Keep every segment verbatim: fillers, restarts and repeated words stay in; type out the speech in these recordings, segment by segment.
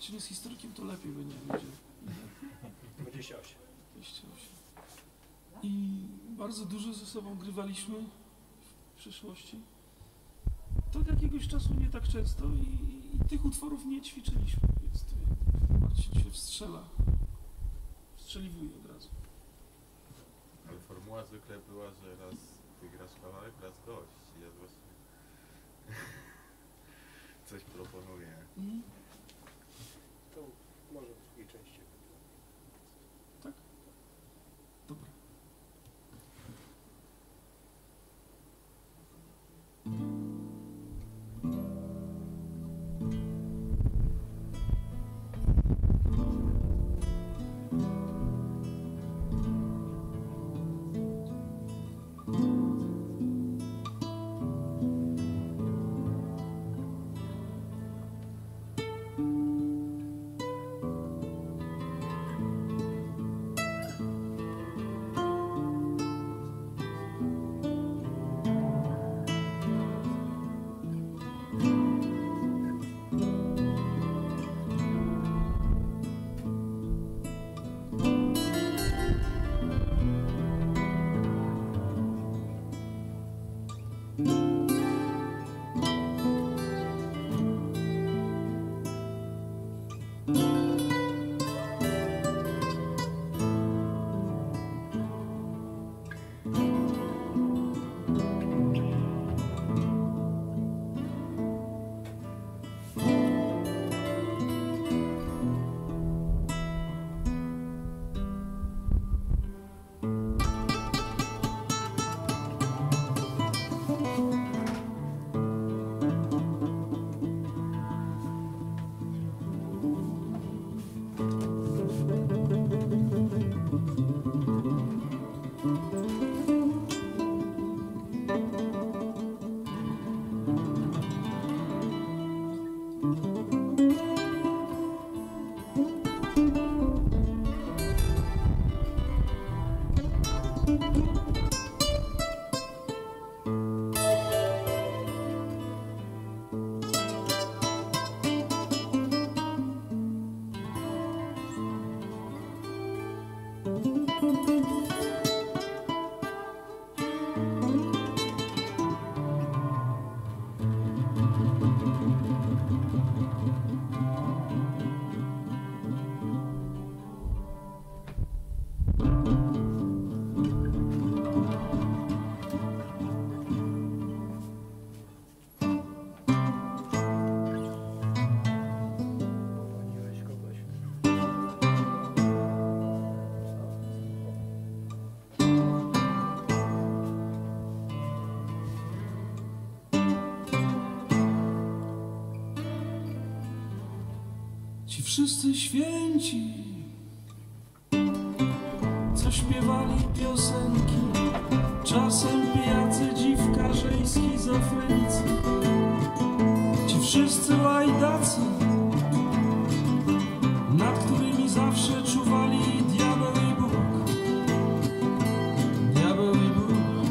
Czyli z historykiem to lepiej będzie. będzie. dwadzieścia osiem. dwadzieścia osiem. I bardzo dużo ze sobą grywaliśmy w przeszłości. To od jakiegoś czasu nie tak często i, i tych utworów nie ćwiczyliśmy, więc tu Marcin się wstrzela. Wstrzeliwuje od razu. Ale formuła zwykle była, że raz wygrasz kawałek, raz gość. Ja właśnie coś proponuję. Mhm. To może w drugiej części. Tak? Dobra. Ci wszyscy święci, co śpiewali piosenki, czasem pijacy, dziwkarze i schizofrenicy. Ci wszyscy łajdacy, nad którymi zawsze czuwali diabeł i Bóg. Diabeł i Bóg.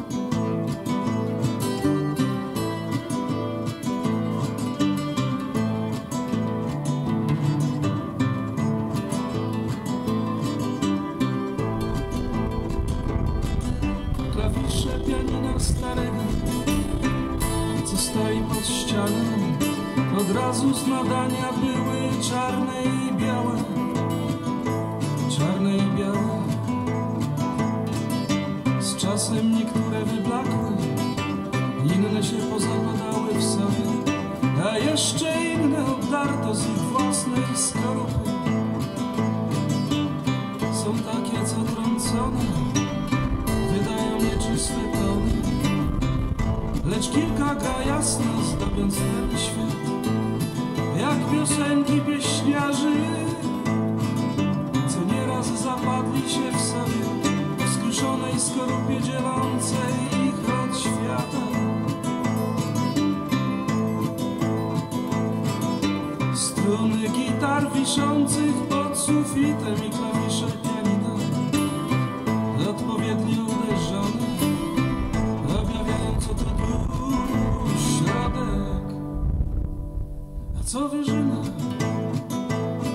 Klawisze pianina starego, co stoi pod ścianą, od razu z nadania były czarne i białe, czarne i białe. Z czasem niektóre wyblakły, inne się pozapadały w sobie, a jeszcze inne obdarto z ich własnej skorupy. Są takie, co trącone wydają nieczyste tony, lecz kilka gra jasno, zdobiąc ten świat, jak piosenki pieśniarzy, co nieraz zapadli się w sobie, w skruszonej skorupie dzielącej ich od świata. Struny gitar wiszących pod sufitem i klawisze pianina odpowiednio uderzone, objawiając oto środek. A co Wierzyna?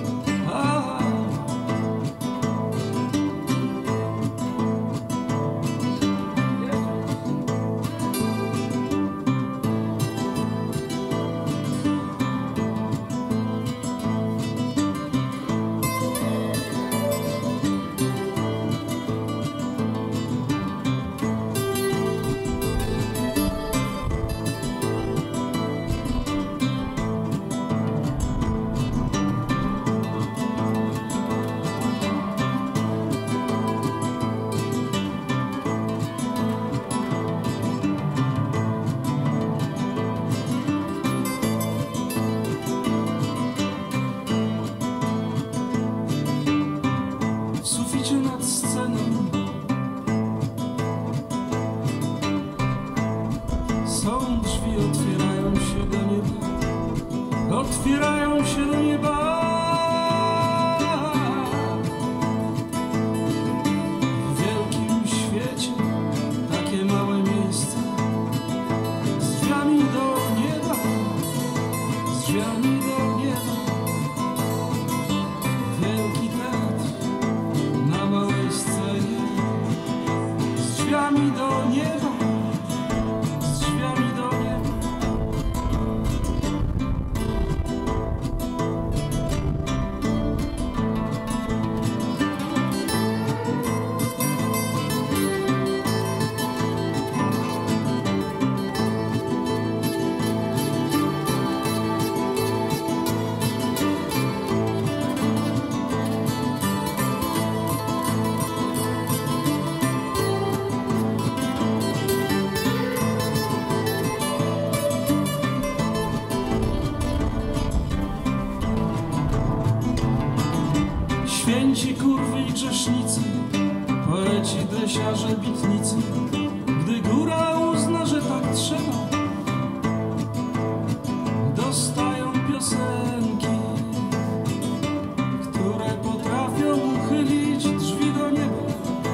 wzbierają się do nieba. W wielkim świecie takie małe miejsce z drzwiami do nieba, z drzwiami do nieba. Wielki teatr na małej scenie z drzwiami do nieba, z drzwiami do nieba. Święci kurwy i grzesznicy, poeci, dresiarze, bitnicy, gdy góra uzna, że tak trzeba, dostają piosenki, które potrafią uchylić drzwi do nieba.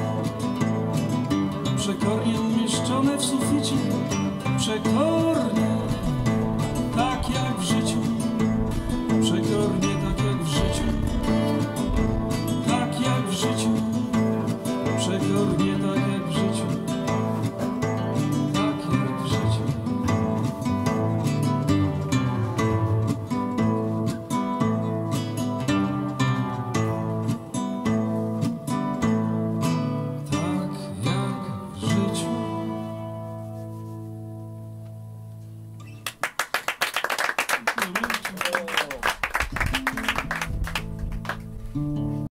Przekornie umieszczone w suficie, przekornie, tak jak w życiu, przekornie, tak jak w życiu. Tak jak w życiu, przekornie tak jak w życiu, tak jak w życiu. Tak jak w życiu. Dziękuję.